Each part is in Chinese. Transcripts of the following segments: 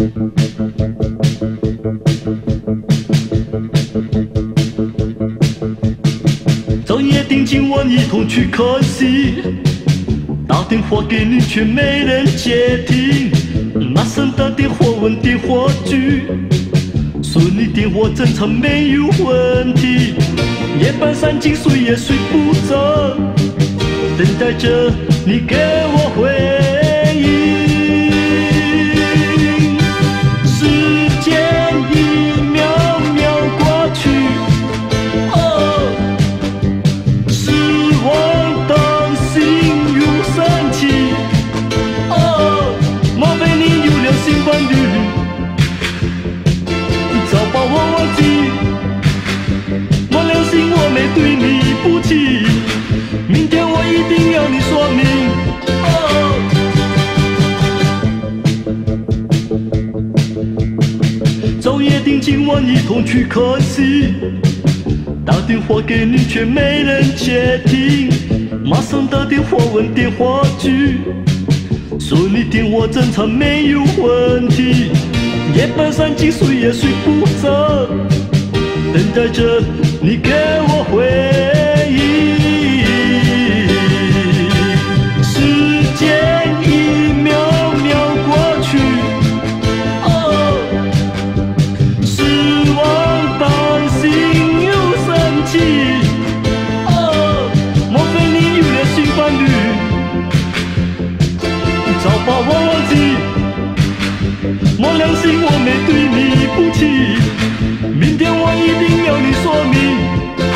早约定今晚一同去看戏，打电话给你却没人接听，马上打电话问电话局，说你电话正常没有问题。夜半三更睡也睡不着，等待着你给我回应。时间一秒秒过去，哦，失望的心又升起，哦，莫非你有了新伴侣？早把我忘记，我良心我没对你不起，明天我一定要你说明。早约定今晚一同去看戏，打电话给你却没人接听，马上打电话问电话局，说你电话正常没有问题。夜半三更睡也睡不着，等待着你给我回应。时间一秒秒过去，哦，失望担心又生气，哦，莫非你有了新伴侣？早把我忘记，我良心我没对你不起，明天我一定要你说明。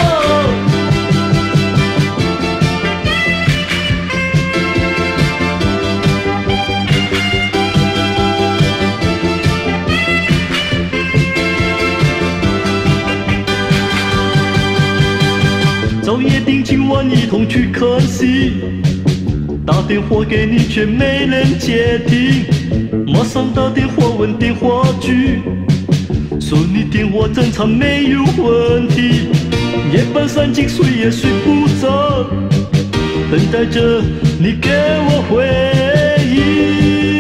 早约定今晚一同去看戏，打电话给你却没人接听，马上打电话问电话局，说你电话正常没有问题。夜半三更睡也睡不着，等待着你给我回应。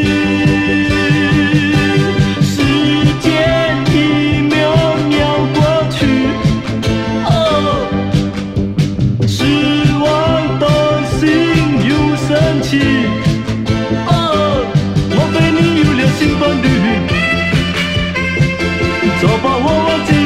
时间一秒秒过去，哦，失望的心又生气，哦，莫非你有了新伴侣？早把我忘记，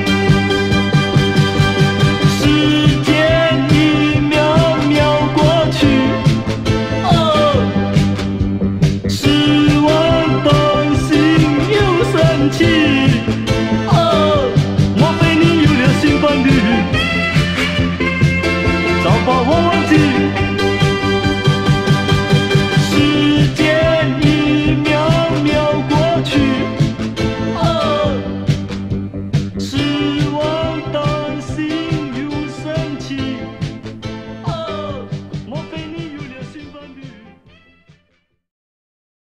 时间一秒秒过去，哦，失望的心又生气。